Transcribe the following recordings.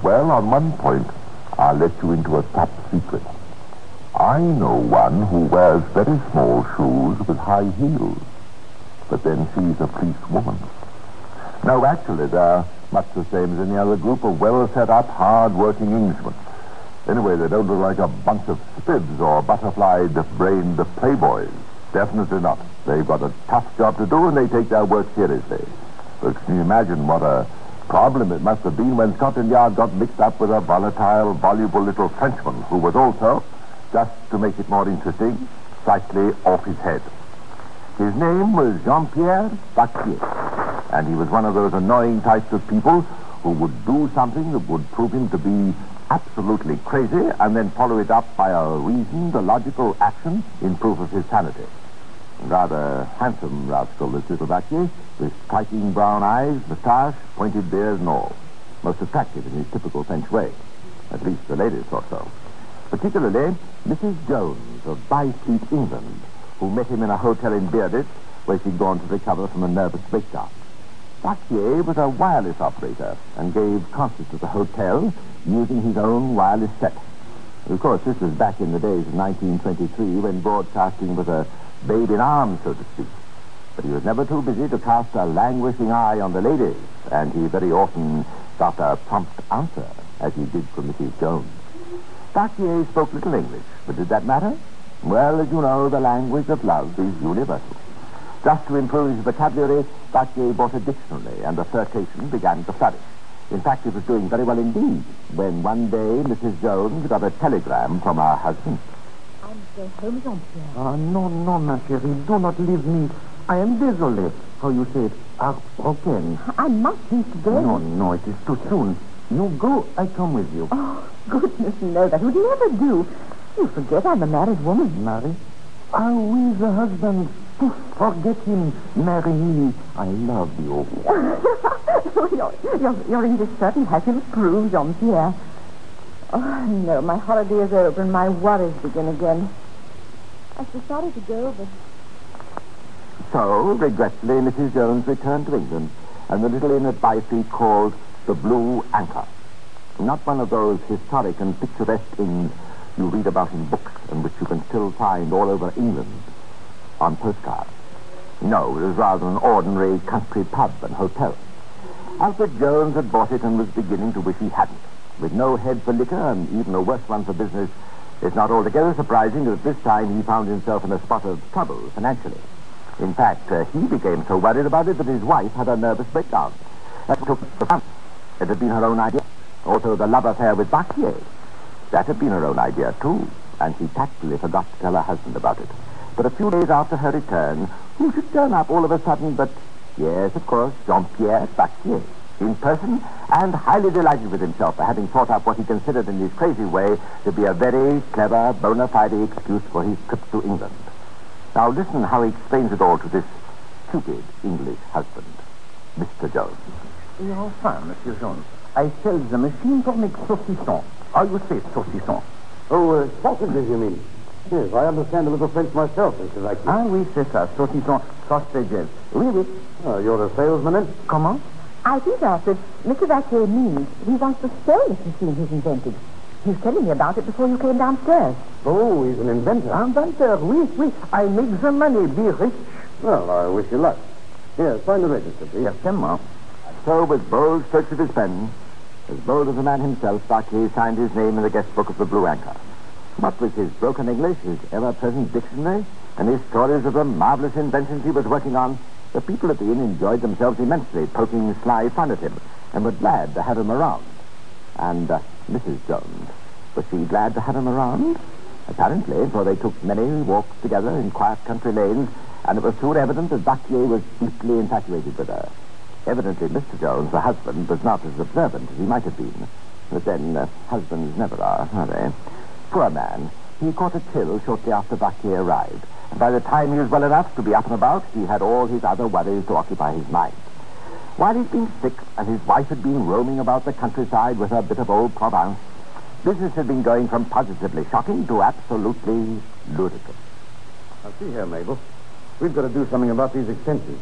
Well, on one point, I'll let you into a top secret. I know one who wears very small shoes with high heels. But then she's a policewoman. No, actually, they're much the same as any other group of well-set-up, hard-working Englishmen. Anyway, they don't look like a bunch of spibs or butterfly-brained playboys. Definitely not. They've got a tough job to do, and they take their work seriously. But can you imagine what a problem it must have been when Scotland Yard got mixed up with a volatile, voluble little Frenchman who was also, just to make it more interesting, slightly off his head. His name was Jean-Pierre Battalier, and he was one of those annoying types of people who would do something that would prove him to be absolutely crazy and then follow it up by a reasoned, logical action in proof of his sanity. Rather handsome rascal, this little Battalier, with striking brown eyes, moustache, pointed beard and all. Most attractive in his typical French way. At least the ladies thought so. Particularly Mrs. Jones of By-Street, England, who met him in a hotel in Bearditch, where she'd gone to recover from a nervous breakdown. Battalier was a wireless operator and gave concerts at the hotel using his own wireless set. Of course, this was back in the days of 1923 when broadcasting was a babe in arms, so to speak. But he was never too busy to cast a languishing eye on the ladies, and he very often got a prompt answer, as he did from Mrs. Jones. Battalier spoke little English, but did that matter? Well, as you know, the language of love is universal. Just to improve his vocabulary, Battalier bought a dictionary, and the flirtation began to flourish. In fact, it was doing very well indeed, when one day Mrs. Jones got a telegram from her husband. I'm so home, Jean-Pierre. Ah, no, ma chérie, do not leave me. I am désolé. How you say it, heartbroken. I must leave today. No, it is too soon. You go, I come with you. Oh, goodness, no, that would never do. You forget I'm a married woman. Married? Ah, oui, the husband. Forget him. Marry me. I love you. Your English certainly has improved, Jean-Pierre. Oh, no, my holiday is over and my worries begin again. I'm so sorry to go, but... So, regretfully, Mrs. Jones returned to England, and the little inn at By-Street called the Blue Anchor. Not one of those historic and picturesque inns you read about in books and which you can still find all over England on postcards. No, it was rather an ordinary country pub and hotel. Alfred Jones had bought it and was beginning to wish he hadn't. With no head for liquor and even a worse one for business, it's not altogether surprising that at this time he found himself in a spot of trouble financially. In fact, he became so worried about it that his wife had a nervous breakdown. That took the fun. It had been her own idea. Also, the love affair with Battalier. That had been her own idea, too, and she tactfully forgot to tell her husband about it. But a few days after her return, who should turn up all of a sudden but, yes, of course, Jean-Pierre Battalier, in person, and highly delighted with himself for having thought up what he considered in his crazy way to be a very clever, bona fide excuse for his trip to England. Now listen how he explains it all to this stupid English husband, Mr. Jones. Enfin, Monsieur Jones, I sell the machine for make saucisson. How you say saucisson? Oh, sausages, you mean? Yes, I understand a little French myself, Mr. Battalier. Ah, oui, c'est ça, saucisson, sausages. Oui, oui. Oh, you're a salesman, then? Comment? I think, Alfred, Mr. Battalier means he wants to sell this machine he's invented. He was telling me about it before you came downstairs. Oh, he's an inventor. Inventor, oui. I make the money, be rich. Well, I wish you luck. Here, sign the register, please. Yes, sir. So, with bold strokes of his pen, as bold as the man himself, Battalier signed his name in the guest book of the Blue Anchor. What with his broken English, his ever-present dictionary, and his stories of the marvelous inventions he was working on, the people at the inn enjoyed themselves immensely, poking sly fun at him, and were glad to have him around. And Mrs. Jones, was she glad to have him around? Apparently, for they took many walks together in quiet country lanes, and it was soon evident that Battalier was deeply infatuated with her. Evidently, Mr. Jones, the husband, was not as observant as he might have been. But then, husbands never are they? Poor man, he caught a chill shortly after Battalier arrived. And by the time he was well enough to be up and about, he had all his other worries to occupy his mind. While he'd been sick and his wife had been roaming about the countryside with her bit of old Provence, business had been going from positively shocking to absolutely ludicrous. Now, see here, Mabel. We've got to do something about these expenses.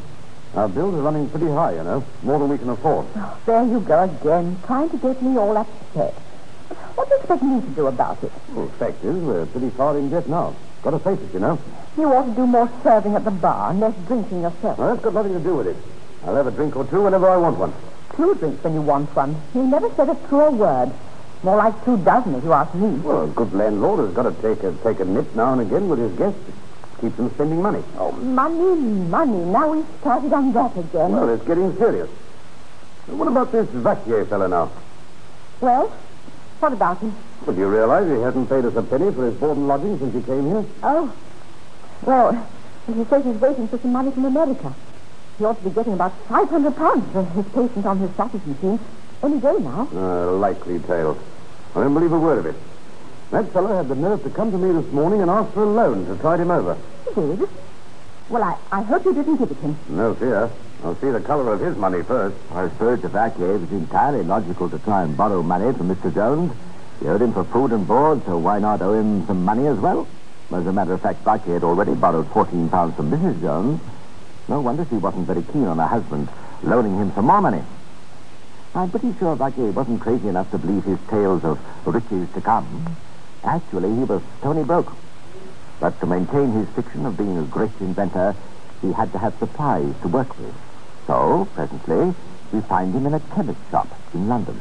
Our bills are running pretty high, you know. More than we can afford. Oh, there you go again, trying to get me all upset. What do you expect me to do about it? Well, the fact is, we're pretty far in debt now. Got to face it, you know. You ought to do more serving at the bar and less drinking yourself. Well, that's got nothing to do with it. I'll have a drink or two whenever I want one. 2 drinks when you want one. You never said a truer word. More like 2 dozen, if you ask me. Well, a good landlord has got to take a nip now and again with his guests. Keep them spending money. Oh, money. Now we've started on that again. Well, it's getting serious. What about this Battalier fellow now? Well, what about him? Well, do you realize he hasn't paid us a penny for his board and lodging since he came here? Oh. Well, he says he's waiting for some money from America. He ought to be getting about £500 for his patient on his sausage machine any day now. Likely tale. I don't believe a word of it. That fellow had the nerve to come to me this morning and ask for a loan to tide him over. He did? Well, I hope you didn't give it him. No fear. I'll see the color of his money first. I suppose the Battalier it was entirely logical to try and borrow money from Mr. Jones. You owed him for food and board, so why not owe him some money as well? As a matter of fact, Battalier had already borrowed £14 from Mrs. Jones. No wonder she wasn't very keen on her husband loaning him some more money. I'm pretty sure Battalier wasn't crazy enough to believe his tales of riches to come. Actually, he was Tony Brook. But to maintain his fiction of being a great inventor, he had to have supplies to work with. So, presently, we find him in a chemist shop in London.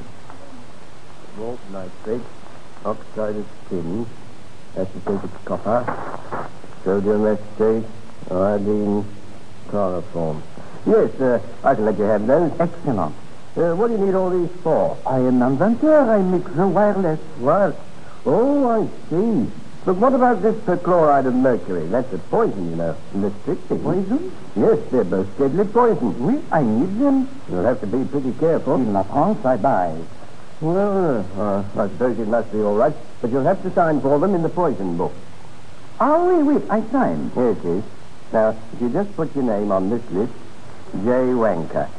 Salt nitrate, oxide of tin, acetate copper, sodium acetate, iodine, chloroform. Yes, I can let you have those. Excellent. What do you need all these for? I am an inventor. I make the wireless. What? Oh, I see. But what about this perchloride of mercury? That's a poison, you know. Restricting. Poison? Yes, they're both deadly poison. Oui, I need them. You'll have to be pretty careful. In La France, I buy. Well, I suppose it must be all right. But you'll have to sign for them in the poison book. Oh, oui, I signed. Here it is. Now, if you just put your name on this list, J. Wanker.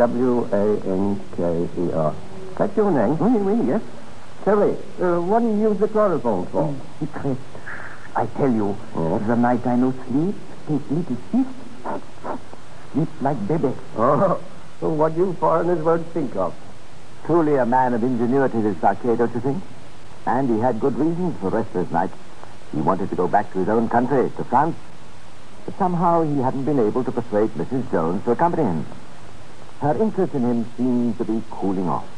Wanker. That's your name? Oui, yes. Terry, what do you use the chloroform for? Secret. I tell you, the night I no sleep, take little fist, sleep like baby. Oh, what you foreigners won't think of. Truly a man of ingenuity, this Battalier, don't you think? And he had good reasons for restless nights. He wanted to go back to his own country, to France. But somehow he hadn't been able to persuade Mrs. Jones to accompany him. Her interest in him seemed to be cooling off.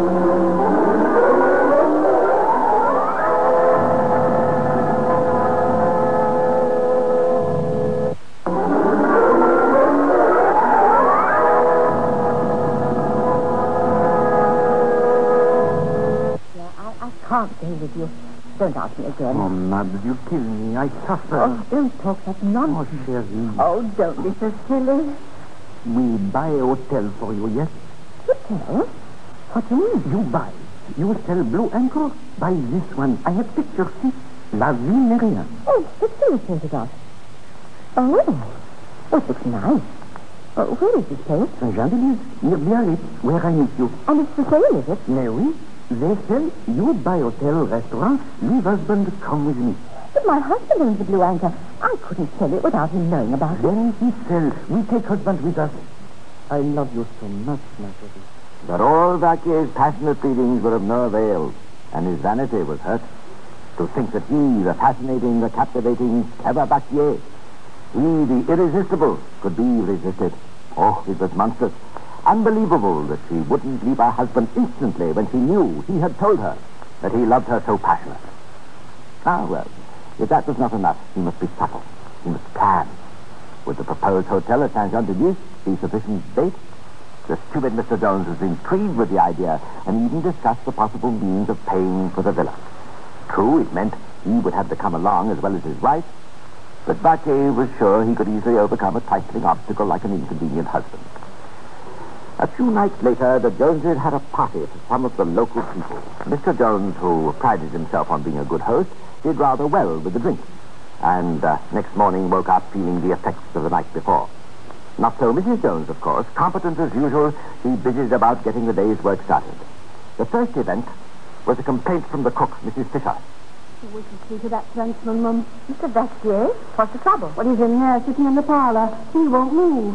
Can't go with you. Don't ask me again. Oh, Mabs, you kill me. I suffer. Oh, don't talk such nonsense. Oh, chérie. Oh, don't be so silly. We buy a hotel for you, yes? Hotel? What do you mean? You buy. You sell Blue Anchor. Buy this one. I have pictures, see? La vie n'est rien. Oh, let's illustrate it. Oh, it looks nice. Oh, where is this place? Saint-Jean-de-Luz, near Biarritz, where I meet you. And it's for sale, is it? Mais oui. They sell, you buy hotel, restaurant, leave husband, come with me. But my husband owns the Blue Anchor. I couldn't sell it without him knowing about it. Then he sell. We take husband with us. I love you so much, my baby. But all Battier's passionate pleadings were of no avail, and his vanity was hurt. To think that he, the fascinating, the captivating, clever Battalier, he, the irresistible, could be resisted. Oh, it was monstrous. Unbelievable that she wouldn't leave her husband instantly when she knew he had told her that he loved her so passionately. Ah, well, if that was not enough, he must be subtle. He must plan. Would the proposed hotel at Saint-Jean-de-Luz be sufficient bait? The stupid Mr. Jones was intrigued with the idea and even discussed the possible means of paying for the villa. True, it meant he would have to come along as well as his wife, but Battalier was sure he could easily overcome a trifling obstacle like an inconvenient husband. A few nights later, the Joneses had a party for some of the local people. Mr. Jones, who prided himself on being a good host, did rather well with the drink, and next morning woke up feeling the effects of the night before. Not so Mrs. Jones, of course. Competent as usual, she busied about getting the day's work started. The first event was a complaint from the cook, Mrs. Fisher. We can see to that Frenchman, Mum. Mr. Battalier, what's the trouble? Well, he's in there sitting in the parlor. He won't move.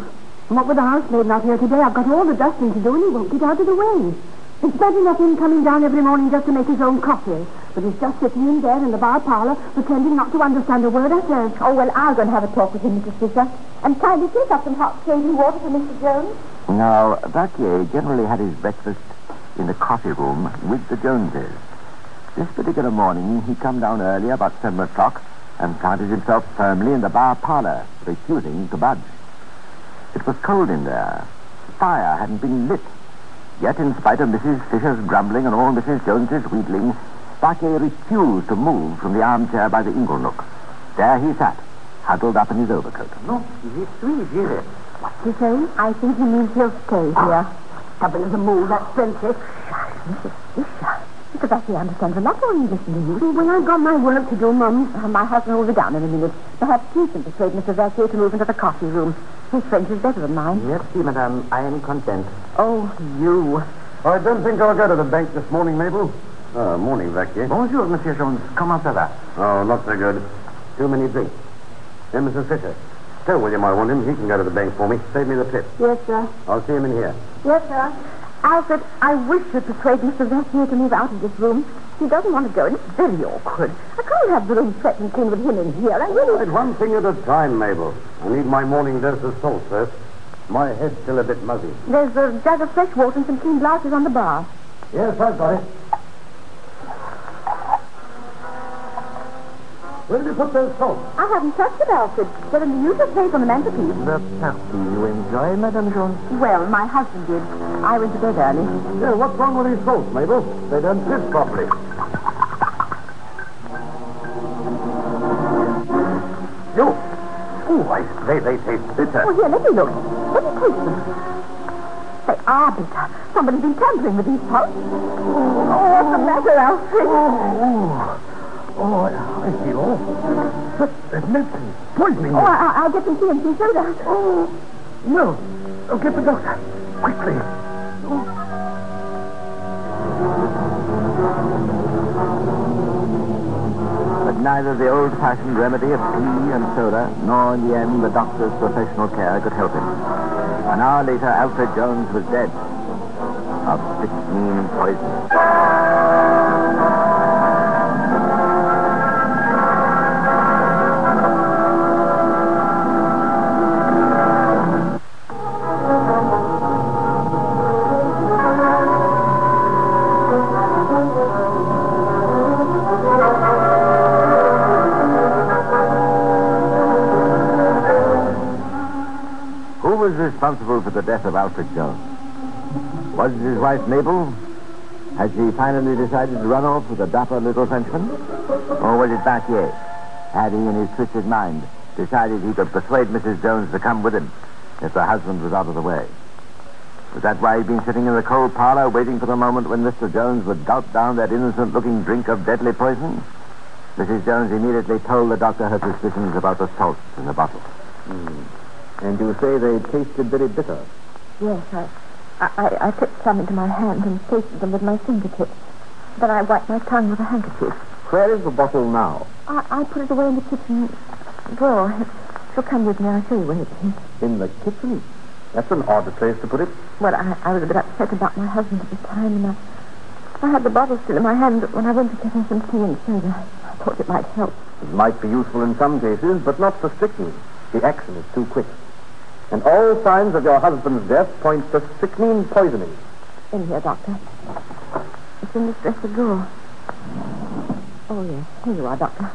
And what with the housemaid not here today, I've got all the dusting to do and he won't get out of the way. It's bad enough him coming down every morning just to make his own coffee. But he's just sitting in there in the bar parlour, pretending not to understand a word I says. Oh, well, I'll go and have a talk with him, Mrs. Fisher. And kindly take up some hot shaving water for Mr. Jones. Now, Battalier generally had his breakfast in the coffee room with the Joneses. This particular morning, he come down early, about 7 o'clock, and planted himself firmly in the bar parlour, refusing to budge. It was cold in there. The fire hadn't been lit. Yet, in spite of Mrs. Fisher's grumbling and all Mrs. Jones's wheedling, Battalier refused to move from the armchair by the ingle nook. There he sat, huddled up in his overcoat. No, he's sweet, is it? What's he saying? I think he means he'll stay here. Double as a mole, that's plenty. Mrs. Fisher. Mr. Battalier understands a lot more English than you. When I've got my work to do, Mum. My husband will be down in a minute. Perhaps you can persuade Mr. Battalier to move into the coffee room. His French is better than mine. Merci, madame. I am content. Oh, you. I don't think I'll go to the bank this morning, Mabel. Morning, Battalier. Bonjour, Monsieur Jones. Comment ça va? Oh, not so good. Too many drinks. Hey, Mrs. Fisher. Tell William I want him. He can go to the bank for me. Save me the tip. Yes, sir. I'll see him in here. Yes, sir. Alfred, I wish you'd persuade Mr. Battalier to move out of this room. He doesn't want to go, and it's very awkward. I can't have the room swept and clean with him in here. I really... Right, one thing at a time, Mabel. I need my morning dose of salt first. My head's still a bit muzzy. There's a jug of fresh water and some clean glasses on the bar. Yes, I've got it. Where did you put those salts? I haven't touched it, Alfred. They're in the usual place on the mantelpiece. The party you enjoy, Madame Jones? Well, my husband did. I went to bed early. Yeah, what's wrong with these salts, Mabel? They don't fit properly. You! Oh, they taste bitter. Oh, here, let me look. Let me taste them. They are bitter. Somebody's been tampering with these salts. Oh, what's the matter, Alfred? Oh, I feel awful. But there's medicine. Poisoning. Oh, I'll get some tea and some soda. Oh, no. Oh, get the doctor. Quickly. But neither the old-fashioned remedy of tea and soda, nor in the end the doctor's professional care could help him. An hour later, Alfred Jones was dead of strychnine poison. Responsible for the death of Alfred Jones? Was it his wife, Mabel? Had she finally decided to run off with a dapper little Frenchman? Or was it Battalier? Had he, in his twisted mind, decided he could persuade Mrs. Jones to come with him if her husband was out of the way? Was that why he'd been sitting in the cold parlor waiting for the moment when Mr. Jones would gulp down that innocent-looking drink of deadly poison? Mrs. Jones immediately told the doctor her suspicions about the salts in the bottle. And you say they tasted very bitter? Yes, I took some into my hand and tasted them with my fingertips. Then I wiped my tongue with a handkerchief. Where is the bottle now? I put it away in the kitchen drawer. If you'll come with me, I'll show you where it is. In the kitchen? That's an odd place to put it. Well, I was a bit upset about my husband at the time, and I had the bottle still in my hand when I went to get him some tea and soda. I thought it might help. It might be useful in some cases, but not for strychnine. The action is too quick. And all signs of your husband's death point to strychnine poisoning. In here, Doctor. It's in this dresser drawer. Oh, yes. Here you are, Doctor.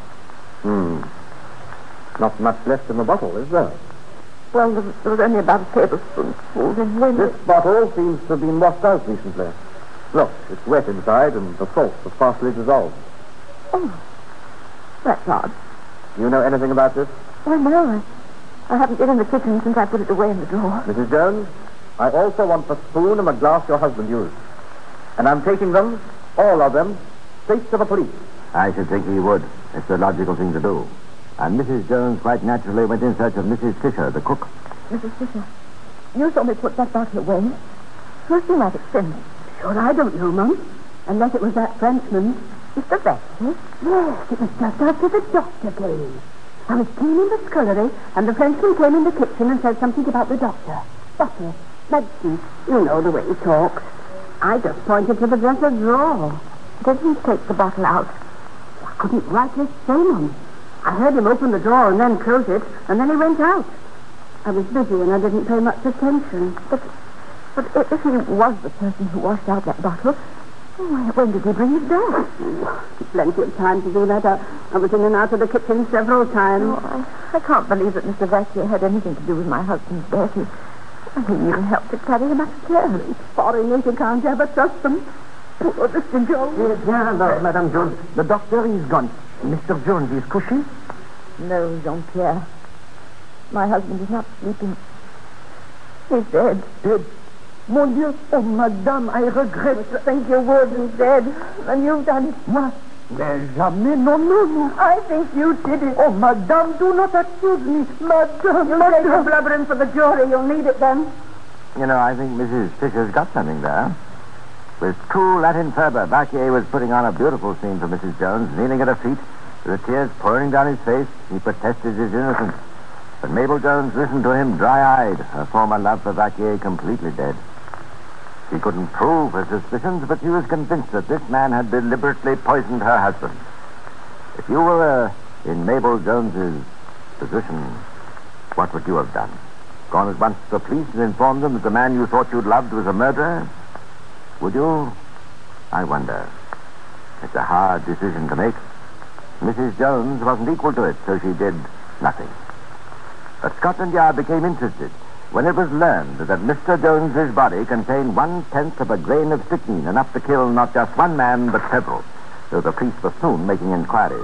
Not much left in the bottle, is there? Well, there was only about a tablespoonful. This bottle seems to have been washed out recently. Look, it's wet inside, and the salt has partially dissolved. Oh, that's odd. Do you know anything about this? Well, no, I haven't been in the kitchen since I put it away in the drawer. Mrs. Jones, I also want the spoon and the glass your husband used. And I'm taking them, all of them, straight to the police. I should think he would. It's the logical thing to do. And Mrs. Jones quite naturally went in search of Mrs. Fisher, the cook. Mrs. Fisher, you saw me put that bottle away. Who's seen that extent? Sure, I don't know, Mum. Unless it was that Frenchman. Mr. Battalier? Yes, it was just after the doctor came. I was cleaning the scullery, and the Frenchman came in the kitchen and said something about the doctor. bottle. Medicine. You know the way he talks. I just pointed to the dresser drawer. Didn't take the bottle out. I couldn't write his name on it. I heard him open the drawer and then close it, and then he went out. I was busy and I didn't pay much attention. But if he was the person who washed out that bottle, when did he bring it back? Plenty of time to do that. I was in and out of the kitchen several times. Oh, I can't believe that Mr. Battalier had anything to do with my husband's death. He even helped to carry him upstairs. Foreigners, you can't ever trust them. Poor Mr. Jones. Yes, Madame Jones. The doctor is gone. Mr. Jones is couché? No, Jean-Pierre. My husband is not sleeping. He's dead. Dead? Mon Dieu. Oh, Madame, I regret. I think your word is dead. And you've done it. Moi? Mais jamais, non. I think you did it. Oh, Madame, do not accuse me. Madame, You'll take the blubber in for the jury. You'll need it then. You know, I think Mrs. Fisher's got something there. With true Latin fervor, Battalier was putting on a beautiful scene for Mrs. Jones, kneeling at her feet, with the tears pouring down his face. He protested his innocence. But Mabel Jones listened to him dry-eyed, her former love for Battalier completely dead. She couldn't prove her suspicions, but she was convinced that this man had deliberately poisoned her husband. If you were in Mabel Jones's position, what would you have done? Gone at once to the police and informed them that the man you thought you'd loved was a murderer? Would you? I wonder. It's a hard decision to make. Mrs. Jones wasn't equal to it, so she did nothing. But Scotland Yard became interested when it was learned that Mr. Jones's body contained 1/10 of a grain of strychnine, enough to kill not just one man, but several. So the police were soon making inquiries.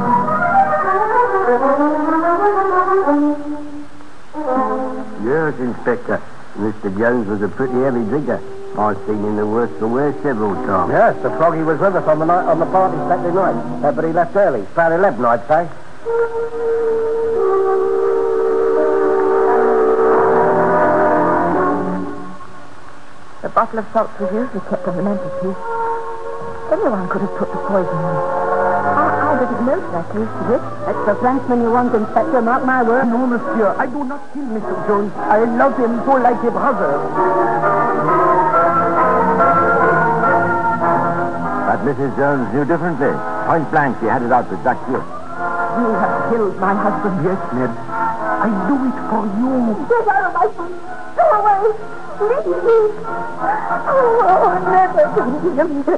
Yes, Inspector. Mr. Jones was a pretty heavy drinker. I've seen him the worst for wear several times. Yes, the froggy was with us on the party Saturday night. But he left early. About 11, I'd say. The bottle of salts was usually kept on the mantelpiece. Anyone could have put the poison in. I didn't know that case to it. That's the Frenchman you want, Inspector, mark my word. No, monsieur, I do not kill Mr. Jones. I love him so like a brother. But Mrs. Jones knew differently. Point blank, she had it out with Dragnet. You have killed my husband. Yes, Ned. I do it for you. Get out of my sight. Go away. Leave me. Oh, never.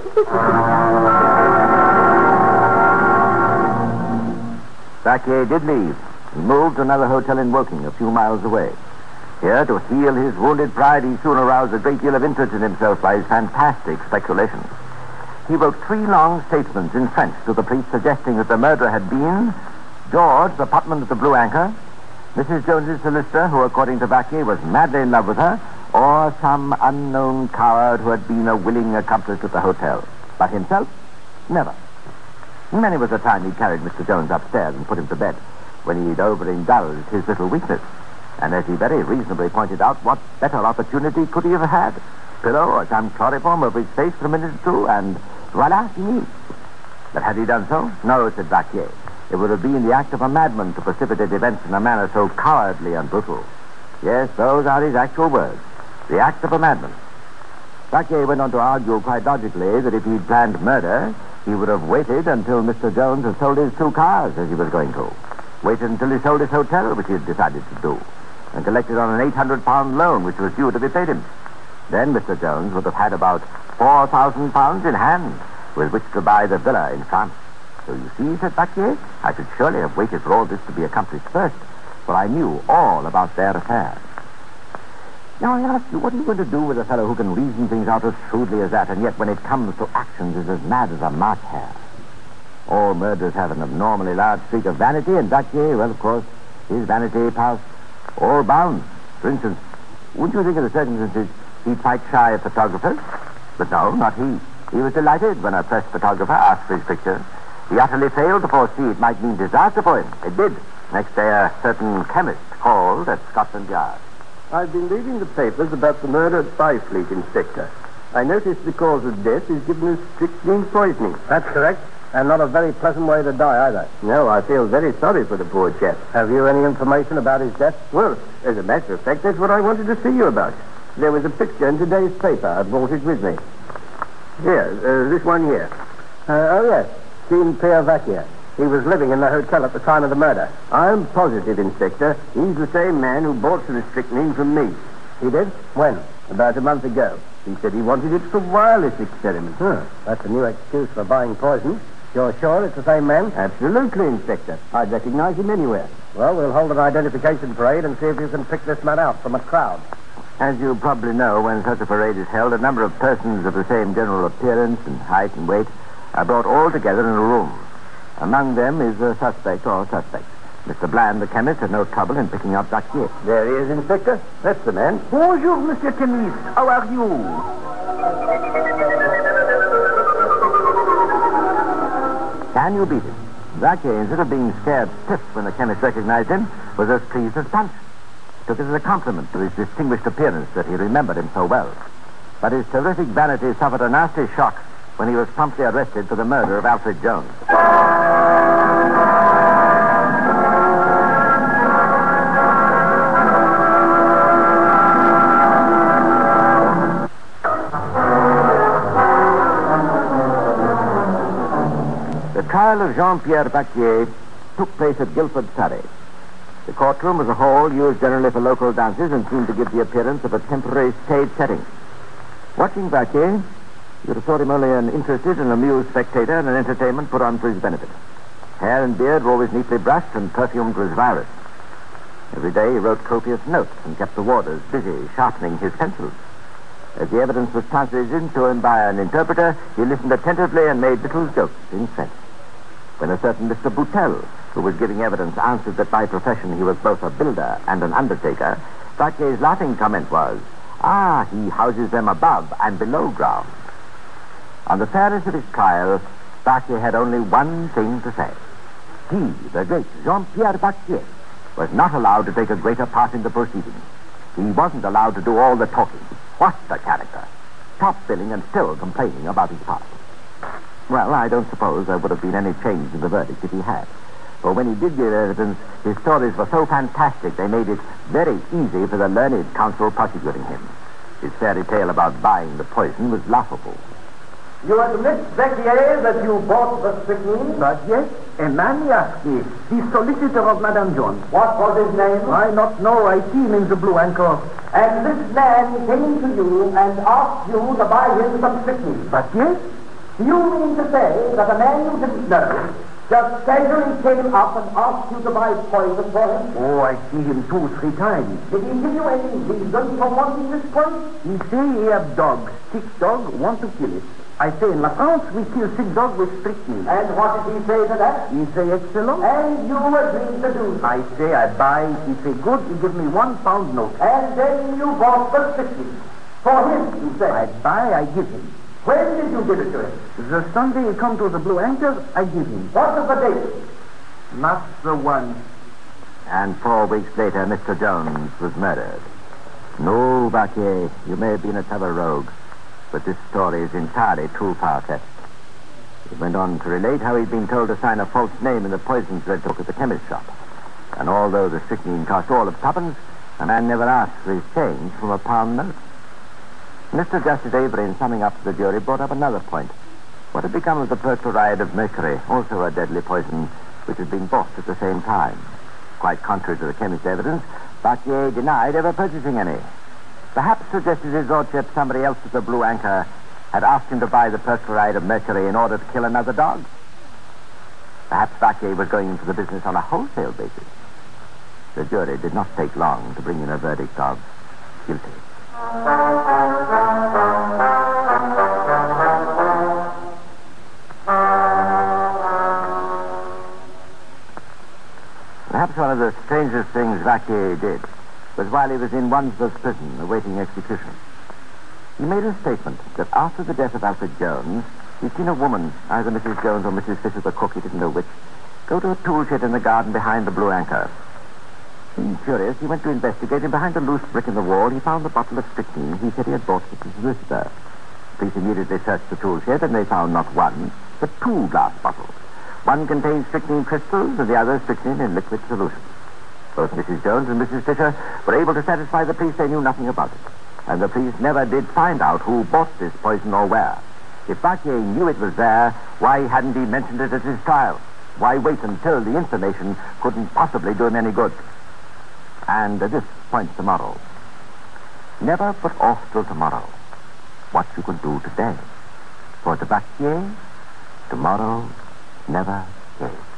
Battalier did leave. He moved to another hotel in Woking, a few miles away. Here, to heal his wounded pride, he soon aroused a great deal of interest in himself by his fantastic speculations. He wrote 3 long statements in French to the police suggesting that the murderer had been George, the potman at the Blue Anchor, Mrs. Jones's solicitor, who, according to Battalier, was madly in love with her, or some unknown coward who had been a willing accomplice at the hotel. But himself? Never. Many was the time he carried Mr. Jones upstairs and put him to bed, when he'd overindulged his little weakness. And as he very reasonably pointed out, what better opportunity could he have had? Pillow or some chloroform over his face for a minute or two, and voila, fini. But had he done so? No, said Battalier. It would have been the act of a madman to precipitate events in a manner so cowardly and brutal. Yes, those are his actual words. The act of a madman. Battalier went on to argue quite logically that if he'd planned murder, he would have waited until Mr. Jones had sold his 2 cars, as he was going to. Waited until he sold his hotel, which he had decided to do, and collected on an £800 loan, which was due to be paid him. Then Mr. Jones would have had about £4,000 in hand, with which to buy the villa in France. So you see, said Battalier, I should surely have waited for all this to be accomplished first, for I knew all about their affair. Now, I ask you, what are you going to do with a fellow who can reason things out as shrewdly as that, and yet when it comes to actions is as mad as a March hare? All murderers have an abnormally large streak of vanity, and Battalier, well, of course, his vanity passed all bounds. For instance, wouldn't you think of the circumstances he'd fight shy of photographers? But no, not he. He was delighted when a press photographer asked for his picture. He utterly failed to foresee it might mean disaster for him. It did. Next day, a certain chemist called at Scotland Yard. I've been reading the papers about the murder at Byfleet, Inspector. I noticed the cause of death is given as strychnine poisoning. That's correct. And not a very pleasant way to die, either. No, I feel very sorry for the poor chap. Have you any information about his death? Well, as a matter of fact, that's what I wanted to see you about. There was a picture in today's paper. I brought it with me. Here, this one here. Oh, yes. Jean-Pierre Vaquier. He was living in the hotel at the time of the murder. I'm positive, Inspector. He's the same man who bought the strychnine from me. He did? When? About a month ago. He said he wanted it for wireless experiments. That's a new excuse for buying poison. You're sure it's the same man? Absolutely, Inspector. I'd recognize him anywhere. Well, we'll hold an identification parade and see if you can pick this man out from a crowd. As you probably know, when such a parade is held, a number of persons of the same general appearance and height and weight are brought all together in a room. Among them is a suspect or suspects. Mr. Bland, the chemist, had no trouble in picking out Dragnet. There he is, Inspector. That's the man. Bonjour, Monsieur Chemist. How are you? Can you beat it? Dragnet, instead of being scared stiff when the chemist recognized him, was as pleased as Punch. Took it as a compliment to his distinguished appearance that he remembered him so well. But his terrific vanity suffered a nasty shock when he was promptly arrested for the murder of Alfred Jones. The trial of Jean-Pierre Vaquier took place at Guildford, Surrey. The courtroom was a hall used generally for local dances and seemed to give the appearance of a temporary stage setting. Watching Vaquier, you thought him only an interested and amused spectator in an entertainment put on for his benefit. Hair and beard were always neatly brushed and perfumed with virus. Every day he wrote copious notes and kept the warders busy sharpening his pencils. As the evidence was translated to him by an interpreter, he listened attentively and made little jokes in French. When a certain Mr. Boutel, who was giving evidence, answered that by profession he was both a builder and an undertaker, Vacquier's laughing comment was, he houses them above and below ground. On the fairness of his trial, Vaquier had only one thing to say. He, the great Jean-Pierre Vaquier, was not allowed to take a greater part in the proceedings. He wasn't allowed to do all the talking. What a character. Top billing and still complaining about his part. Well, I don't suppose there would have been any change in the verdict if he had. For when he did give evidence, his stories were so fantastic they made it very easy for the learned counsel prosecuting him. His fairy tale about buying the poison was laughable. You admit, Vaquier, that you bought the strychnine? But yes, a man asked me, the solicitor of Madame Jones. What was his name? I not know. I see him in the Blue Anchor. And this man came to you and asked you to buy him some strychnine. But yes? Do you mean to say that a man you didn't know just casually came up and asked you to buy poison for him? Oh, I see him 2-3 times. Did he give you any reason for wanting this poison? He say he have dog, sick dog, want to kill it. I say in La France we kill sick dog with strychnine. And what did he say to that? He say excellent. And you agreed to do so. I say I buy. He say good. He give me £1 note. And then you bought the strychnine. For him, you say. I buy, I give him. When did you give it to him? The Sunday he come to the Blue Anchor, I give him. What was the date? Not the one. And 4 weeks later, Mr. Jones was murdered. No, Vaquier, you may have been a clever rogue, but this story is entirely too far-fetched. He went on to relate how he'd been told to sign a false name in the poisons they took at the chemist's shop. And although the strychnine cost all of tuppence, the man never asked for his change from a pound note. Mr. Justice Avery, in summing up to the jury, brought up another point. What had become of the perchloride of mercury, also a deadly poison, which had been bought at the same time? Quite contrary to the chemist's evidence, Battalier denied ever purchasing any. Perhaps, suggested his lordship, somebody else at the Blue Anchor had asked him to buy the perchloride of mercury in order to kill another dog. Perhaps Battalier was going into the business on a wholesale basis. The jury did not take long to bring in a verdict of guilty. Perhaps one of the strangest things Vaquier did was while he was in Wandsworth prison awaiting execution. He made a statement that after the death of Alfred Jones, he'd seen a woman, either Mrs. Jones or Mrs. Fisher the cook, he didn't know which, go to a tool shed in the garden behind the Blue Anchor. Being curious, he went to investigate, and behind a loose brick in the wall, he found the bottle of strychnine he said he had bought with the solicitor. The police immediately searched the tool shed, and they found not one, but 2 glass bottles. One contains strychnine crystals and the other strychnine in liquid solution. Both Mrs. Jones and Mrs. Fisher were able to satisfy the police they knew nothing about it. And the police never did find out who bought this poison or where. If Battalier knew it was there, why hadn't he mentioned it at his trial? Why wait until the information couldn't possibly do him any good? And this points to moral. Never put off till tomorrow what you could do today. For to Battalier, tomorrow never came.